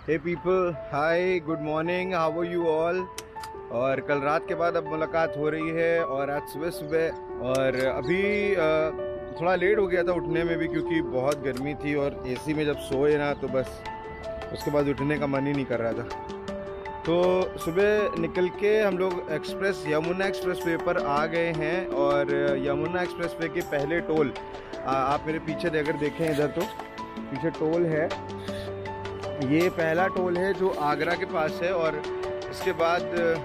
Hey people, hi, good morning, how are you all. और कल रात के बाद अब मुलाकात हो रही है और आज सुबह सुबह और अभी थोड़ा लेट हो गया था उठने में भी क्योंकि बहुत गर्मी थी और एसी में जब सोए ना तो बस उसके बाद उठने का मन ही नहीं कर रहा था। तो सुबह निकल के हम लोग यमुना एक्सप्रेस वे पर आ गए हैं और यमुना एक्सप्रेस वे के पहले टोल आप मेरे पीछे अगर देखें इधर तो पीछे टोल है। ये पहला टोल है जो आगरा के पास है और इसके बाद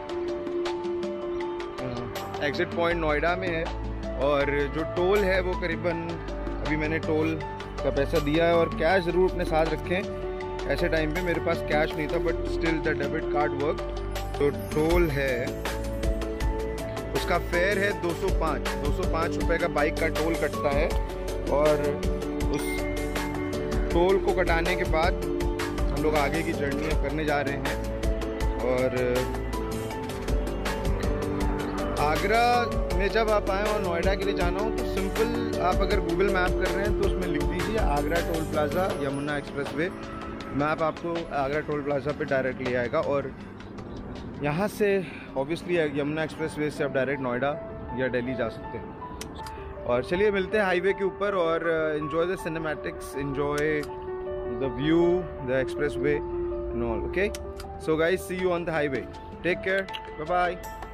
एग्जिट पॉइंट नोएडा में है और जो टोल है वो करीबन अभी मैंने टोल का पैसा दिया है और कैश ज़रूर अपने साथ रखें। ऐसे टाइम पे मेरे पास कैश नहीं था but still the debit card work. तो टोल है, उसका फेयर है 205 रुपये का बाइक का टोल कटता है और उस टोल को कटाने के बाद हम लोग आगे की जर्नी करने जा रहे हैं। और आगरा में जब आप आएँ और नोएडा के लिए जाना हो तो सिंपल आप अगर गूगल मैप कर रहे हैं तो उसमें लिख दीजिए Agra toll plaza Yamuna expressway. Map आपको आगरा टोल प्लाज़ा पे डायरेक्ट ले आएगा और यहाँ से ऑब्वियसली यमुना एक्सप्रेस वे से आप डायरेक्ट नोएडा या दिल्ली जा सकते हैं। और चलिए मिलते हैं हाईवे के ऊपर और enjoy the cinematics, enjoy the view, the expressway and all. Okay, so guys, see you on the highway. Take care, bye bye.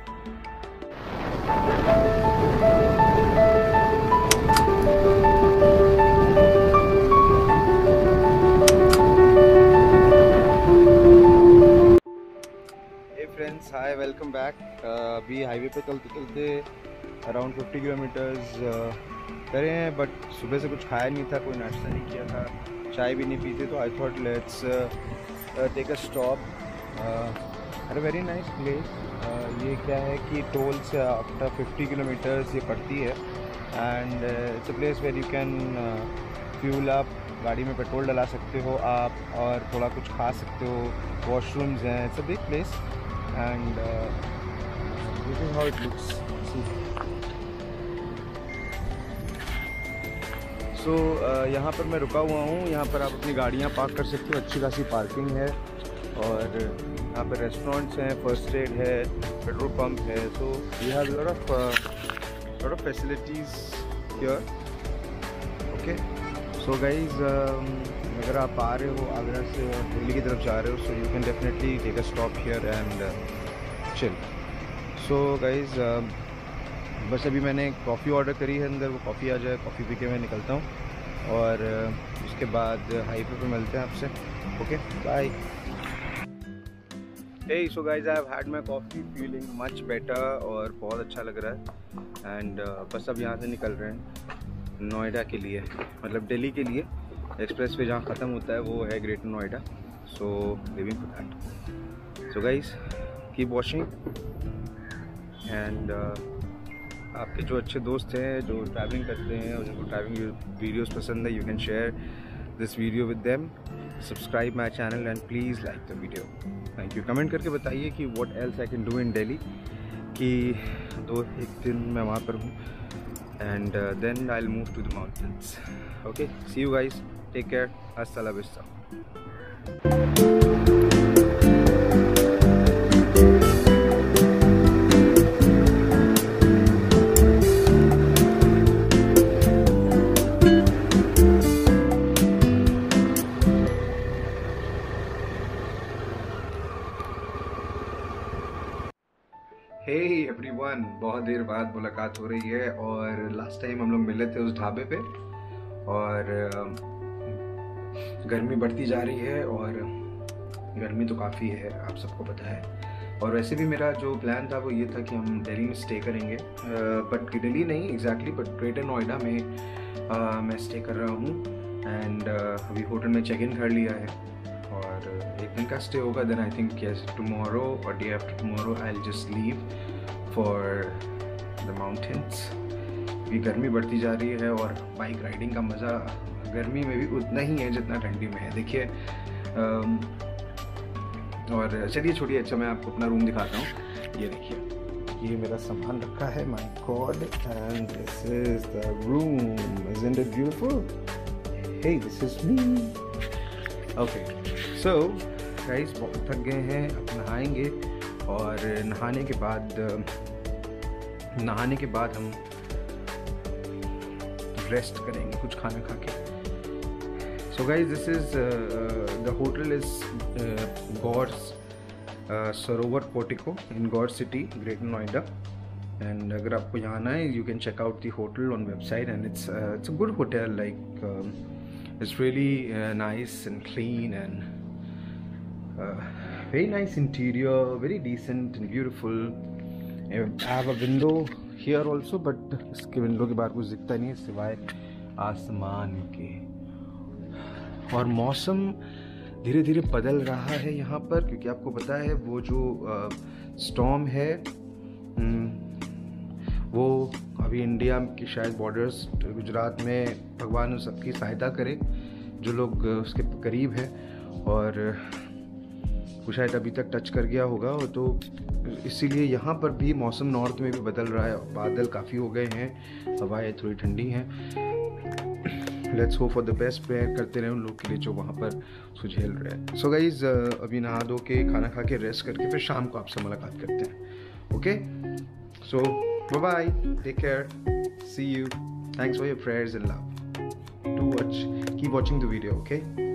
Hey friends, hi, welcome back. अभी हाईवे पे चलते चलते अराउंड 50 किलोमीटर्स करे हैं but सुबह से कुछ खाया नहीं था, कोई नाश्ता नहीं किया था, चाय भी नहीं पीते। तो I thought let's take a stop at a very nice place. ये क्या है कि टोल से आफ्टर 50 किलोमीटर्स ये पड़ती है and it's a place where you can fuel up, गाड़ी में पेट्रोल डला सकते हो आप और थोड़ा कुछ खा सकते हो, वॉशरूम्स हैं, it's a big place and this is how it looks. तो यहाँ पर मैं रुका हुआ हूँ, यहाँ पर आप अपनी गाड़ियाँ पार्क कर सकते हो, अच्छी खासी पार्किंग है और यहाँ पर रेस्टोरेंट्स हैं, फर्स्ट एड है, पेट्रोल पंप है। So we have lot of facilities here. Okay, so guys अगर आप आ रहे हो आगरा से दिल्ली की तरफ जा रहे हो so you can definitely take a stop here and chill. So guys बस अभी मैंने कॉफ़ी ऑर्डर करी है, अंदर वो कॉफ़ी आ जाए, कॉफ़ी पी के मैं निकलता हूँ और उसके बाद हाईवे पे मिलते हैं आपसे। Okay, bye. Hey so guys, I have had my coffee, feeling much better और बहुत अच्छा लग रहा है एंड बस अब यहाँ से निकल रहे हैं नोएडा के लिए, मतलब दिल्ली के लिए। एक्सप्रेस वे जहाँ ख़त्म होता है वो है Greater Noida, so living for that. So guys, keep watching and आपके जो अच्छे दोस्त हैं जो ट्रैवलिंग करते हैं और जिनको ट्रैवलिंग वीडियोस पसंद है, you can share this video with them, subscribe my channel and please like the video. Thank you. Comment करके बताइए कि what else I can do in Delhi, कि एक दिन मैं वहाँ पर हूँ and then I will move to the mountains. Okay, see you guys, take care, hasta la vista. Hey everyone, बहुत देर बाद मुलाकात हो रही है और लास्ट टाइम हम लोग मिले थे उस ढाबे पे और गर्मी बढ़ती जा रही है और गर्मी तो काफ़ी है, आप सबको पता है। और वैसे भी मेरा जो प्लान था वो ये था कि हम दिल्ली में स्टे करेंगे, बट दिल्ली नहीं एग्जैक्टली बट ग्रेटर नोएडा में मैं स्टे कर रहा हूँ एंड अभी होटल में चेक इन कर लिया है और एक दिन का स्टे होगा। Then I think yes tomorrow और day after tomorrow I will just leave for the mountains. भी गर्मी बढ़ती जा रही है और बाइक राइडिंग का मज़ा गर्मी में भी उतना ही है जितना ठंडी में है, देखिए। और चलिए छोड़िए, अच्छा मैं आपको अपना रूम दिखाता हूँ। ये देखिए, ये मेरा सामान रखा है, my god, and this is the room, isn't it beautiful? Hey, this is me. Okay, so guys, बहुत थक गए हैं, अब नहाएंगे और नहाने के बाद हम रेस्ट करेंगे कुछ खाना खा के। So guys, this is the hotel is God's Sarovar Portico in Gaur city, Greater Noida. And अगर आपको यहाँ आना है, you can check out the hotel on website and it's a good hotel, like it's really nice and clean and very nice interior, very decent and beautiful. I have a window here also, but इसके window के बाहर कुछ दिखता नहीं है सिवाय आसमान के। और मौसम धीरे धीरे बदल रहा है यहाँ पर, क्योंकि आपको पता है वो जो स्टॉर्म है वो अभी इंडिया की शायद बॉर्डर्स गुजरात में, भगवान उन सबकी सहायता करे जो लोग उसके करीब हैं, और वो शायद अभी तक टच कर गया होगा। तो इसीलिए यहाँ पर भी मौसम नॉर्थ में भी बदल रहा है, बादल काफ़ी हो गए हैं, हवाएं थोड़ी ठंडी हैं। Let's hope for the best, prayer करते रहे उन लोग के लिए जो वहाँ पर उसको झेल रहे हैं। सो गाइज, अभी नहा धो के खाना खा के रेस्ट करके फिर शाम को आपसे मुलाकात करते हैं। Okay, so bye bye, take care, see you, thanks for your prayers and love. Keep watching the video, okay?